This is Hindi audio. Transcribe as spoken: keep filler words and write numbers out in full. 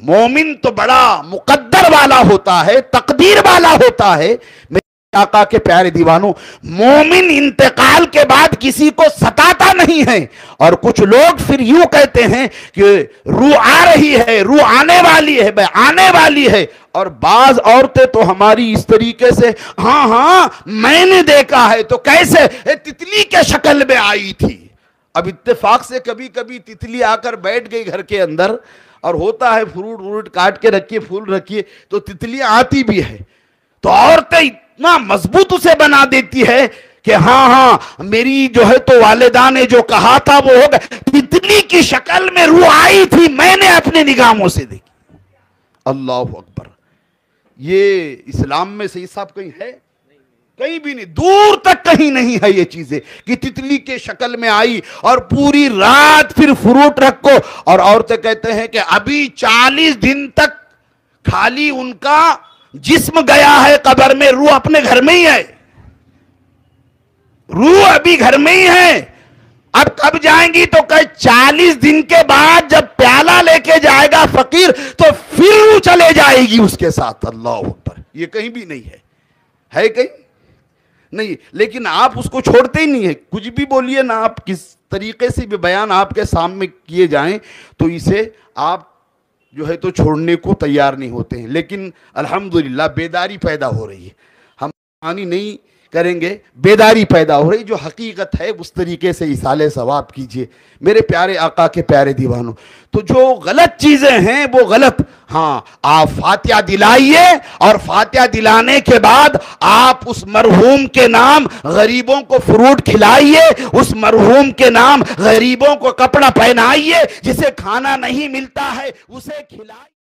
मोमिन तो बड़ा मुकद्दर वाला होता है, तकदीर वाला होता है। मेरे आका के प्यारे दीवानों, मोमिन इंतकाल के बाद किसी को सताता नहीं है। और कुछ लोग फिर यूं कहते हैं कि रूह आ रही है, रूह आने वाली है, भाई आने वाली है। और बाज औरतें तो हमारी इस तरीके से, हाँ हाँ मैंने देखा है, तो कैसे, तितली के शक्ल में आई थी। अब इत्तेफाक से कभी कभी तितली आकर बैठ गई घर के अंदर, और होता है फ्रूट व्रूट काट के रखिए, फूल रखिए, तो तितलियां आती भी है। तो औरतें इतना मजबूत उसे बना देती है कि हाँ हाँ मेरी जो है तो वालिदा ने जो कहा था वो हो गया। तितली की शक्ल में रूह आई थी, मैंने अपने निगाहों से देखी। अल्लाह अकबर। ये इस्लाम में सही साहब कहीं है? कहीं भी नहीं, दूर तक कहीं नहीं है ये चीजें कि तितली के शक्ल में आई और पूरी रात फिर फ्रूट रखो। और औरतें कहते हैं कि अभी चालीस दिन तक खाली उनका जिस्म गया है कब्र में, रूह अपने घर में ही है, रूह अभी घर में ही है। अब कब जाएंगी? तो कहे चालीस दिन के बाद जब प्याला लेके जाएगा फकीर, तो फिर रूह चले जाएगी उसके साथ। अल्लाह अकबर। ये कहीं भी नहीं है, है कहीं नहीं। लेकिन आप उसको छोड़ते ही नहीं है, कुछ भी बोलिए ना, आप किस तरीके से भी बयान आपके सामने किए जाएं तो इसे आप जो है तो छोड़ने को तैयार नहीं होते हैं। लेकिन अल्हम्दुलिल्लाह बेदारी पैदा हो रही है, हम हानि नहीं करेंगे, बेदारी पैदा हो रही, जो हकीकत है उस तरीके से इसाले सवाब कीजिए मेरे प्यारे आका के प्यारे दीवानों। तो जो गलत चीजें हैं वो गलत, हाँ आप फातिहा दिलाइए, और फातिहा दिलाने के बाद आप उस मरहूम के नाम गरीबों को फ्रूट खिलाइए, उस मरहूम के नाम गरीबों को कपड़ा पहनाइए, जिसे खाना नहीं मिलता है उसे खिलाइए।